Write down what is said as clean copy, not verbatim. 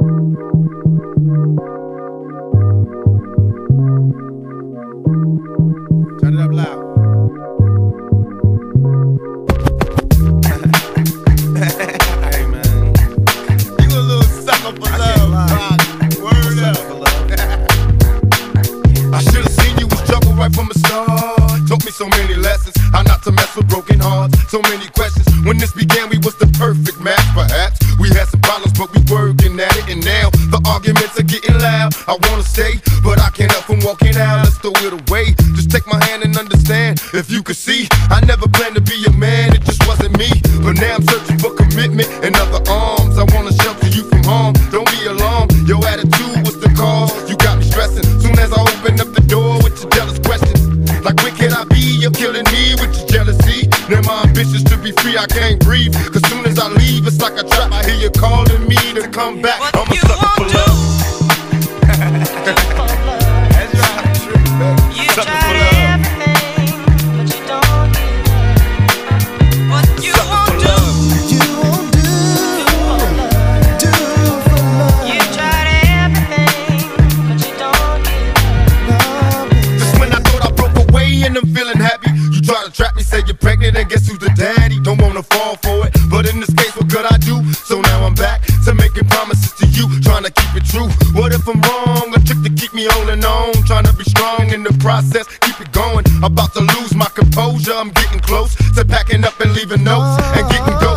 Turn it up loud. Hey man, you a little sucker for love, Rock. Word up. I should've seen you was trouble right from the start. Taught me so many lessons, how not to mess with broken hearts. So many questions. When this began, we was the perfect match. Perhaps we had some problems, but we working at it. And now the arguments are getting loud. I wanna stay, but I can't help from walking out. Let's throw it away. Just take my hand and understand. If you could see, I never planned to be a man. It just wasn't me. But now I'm searching for commitment and other arms. I wanna shelter you from harm. Don't be alarmed. Your attitude was the cause. You got me stressing. Soon as I open up the door with your jealous questions, like where can I be? You're killing me with your jealousy. Now my ambitions to be free, I can't breathe. Cause soon as I leave, it's like a trap. I hear you calling me to come back. I'm a sucker for love. That's right. You Sucker tried for love. everything, but you don't give. What you Sucker won't for do, love. You won't do for love. for love. You tried everything, but you don't give. Just when I thought I broke away and I'm feeling happy, you try to trap me, say you're pregnant, and guess who's the daddy? Don't wanna fall for it, but in this case, what could I do? So now I'm back to making promises to you, trying to keep it true. What if I'm wrong? A trick to keep me holding on, trying to be strong in the process, keep it going. About to lose my composure, I'm getting close to packing up and leaving notes and getting going.